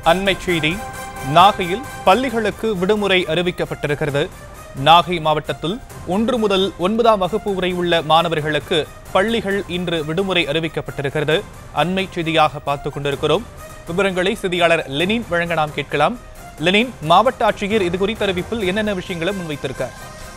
அண்மை செய்தி. நாகையில் பள்ளிகளுக்கு விடுமுறை அறிவிக்கப்பட்டிருக்கிறது. நாகை மாவட்டத்தில் 1 முதல் 9ஆம் வகுப்பு வரை உள்ள மாணவர்களுக்கு பள்ளிகள் இன்று விடுமுறை அறிவிக்கப்பட்டிருக்கிறது. அண்மை செய்தியாக பார்த்துக் கொண்டிருக்கிறோம். விவரங்களை செய்தியாளர் லெனின் வழங்க நாம் கேட்கலாம். லெனின், மாவட்ட ஆட்சியர் இது குறித்த அறிவிப்பில் என்னென்ன விஷயங்களை முன்வைத்திருக்கார்?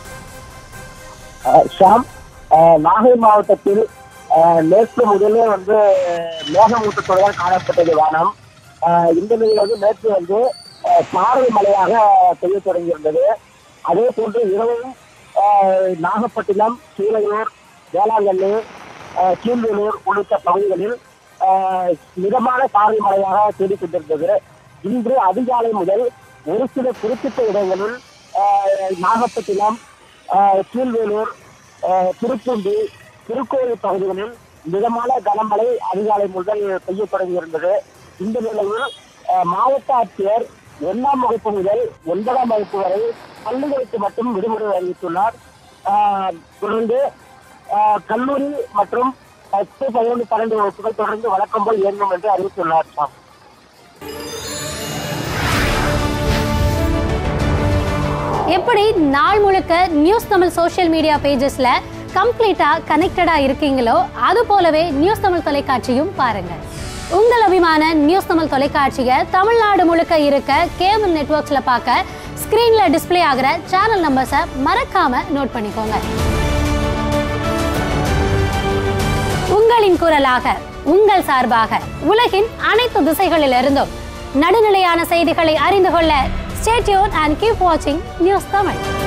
நாகை மாவட்டத்தில் நேற்று முதலே மேகமூட்டத்துடன் காணப்பட்டது வானம். இந்த நிலையில் நேற்று சாரல் மழையாக பெய்ய தொடங்கியிருந்தது. அதே போன்று இரவும் நாகப்பட்டினம், சீலையூர், வேளாங்கண்ணி, கீழ்வேலூர் உள்ளிட்ட பகுதிகளில் மிதமான சாரல் மழையாக பெய்து கொண்டிருந்தது. இன்று அதிகாலை முதல் ஒரு சில குறிப்பிட்ட இடங்களில் நாகப்பட்டினம், கீழ்வேலூர், திருப்பூண்டி, திருக்கோயில் பகுதிகளில் மிதமான கனமழை அதிகாலை முதல் பெய்ய தொடங்கியிருந்தது. இந்த நிலையில் மாவட்ட ஆட்சியர் 1ஆம் வகுப்பு முதல் 9ஆம் வகுப்பு வரை பள்ளிகளுக்கு மட்டும் விடுமுறை அறிவித்துள்ளார். தொடர்ந்து கல்லூரி மற்றும் 10, 11, 12 வகுப்புகள் தொடர்ந்து வழக்கம் போல் இயங்கும் என்று அறிவித்துள்ளார். எப்படி நாள் முழுக்க நியூஸ் தமிழ் சோஷியல் மீடியா பேஜஸ்ல கம்ப்ளீட்டா கனெக்டடா இருக்கீங்களோ அது போலவே நியூஸ் தமிழ் தொலைக்காட்சியும் பாருங்க. உங்கள் அபிமான நியூஸ் தமிழ் தொலைக்காட்சியை தமிழ்நாடு முழுக்க இருக்க கேபிள் நெட்வொர்க்ஸ்ல பார்க்க ஸ்கிரீன்ல டிஸ்பிளே ஆகிற சேனல் நம்பர்ஸை மறக்காம நோட் பண்ணிக்கோங்க. உங்களின் குரலாக, உங்கள் சார்பாக உலகின் அனைத்து திசைகளிலிருந்தும் நடுநிலையான செய்திகளை அறிந்து கொள்ள stay tuned and keep watching news Tamil.